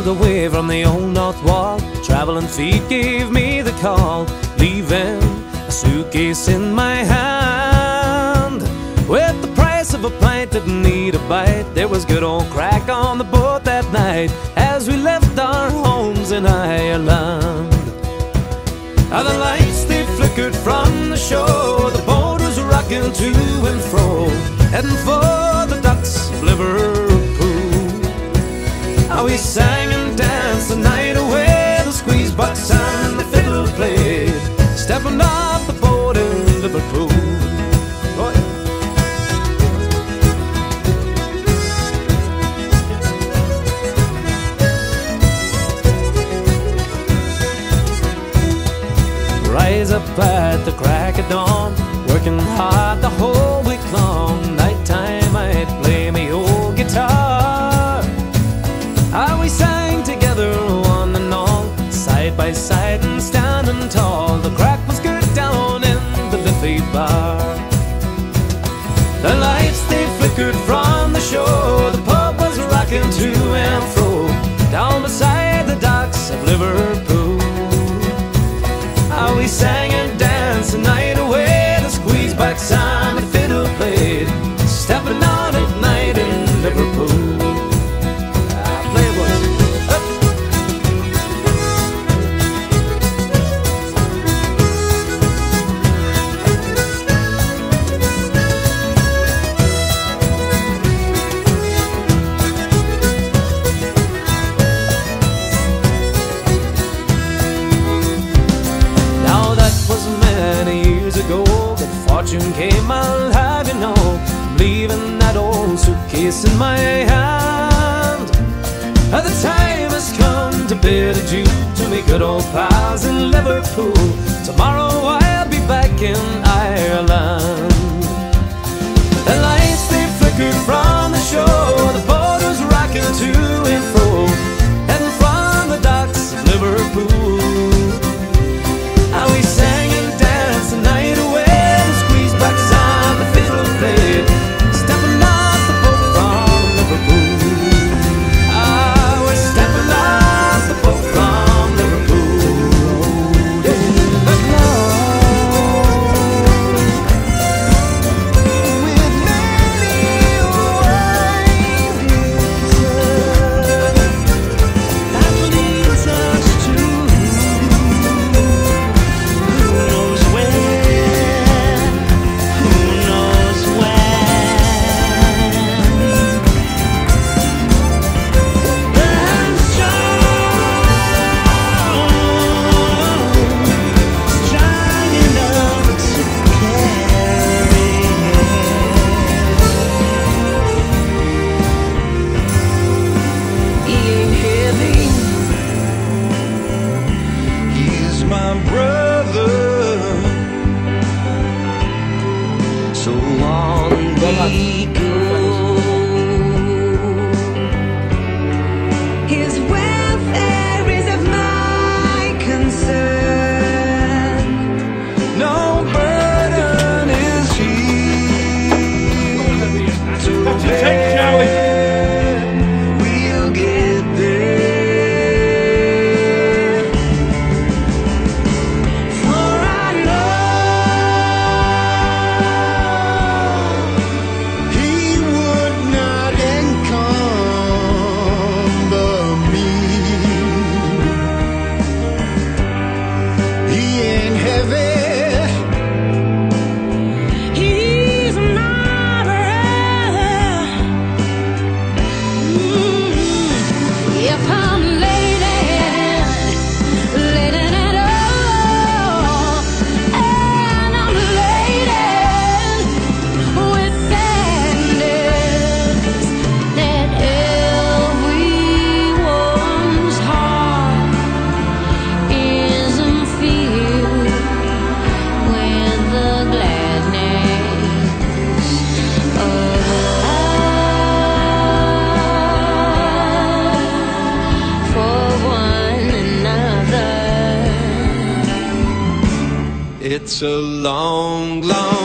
sailed away from the old north wall. Traveling feet gave me the call, leaving a suitcase in my hand. With the price of a pint, didn't need a bite. There was good old crack on the boat that night as we left our homes in Ireland. The lights, they flickered from the shore. The boat was rocking to and fro, heading for the docks of Liverpool. We sang and danced the night away. The squeeze box and the fiddle played, stepping off the boat in Liverpool. Oh, yeah. Rise up at the crack of dawn, working hard the whole week long. Nighttime I'd play me old guitar. We sang together one and all, side by side and standing tall. The crack was good down in the Liffey bar. The lights, they flickered from the shore. The pub was rocking to and fro down beside the docks of Liverpool. We sang and danced the night away. The squeeze box and the fiddle played, stepping on at night in Liverpool. Fortune came, I'll have you know, leaving that old suitcase in my hand. The time has come to bid adieu to me good old pals in Liverpool. Tomorrow I'll be back in Ireland. The lights, they flickered from the shore. The boat was rocking to and fro, heading from the docks of Liverpool. We sang and danced the night away. His welfare is of my concern. No burden is he to bear. We'll get there. For I know He would not encumber me. He ain't heavy. he's not if I'm laden at all, and I'm laden with sadness that everyone's heart isn't filled with the gladness of love for one another. It's a long, long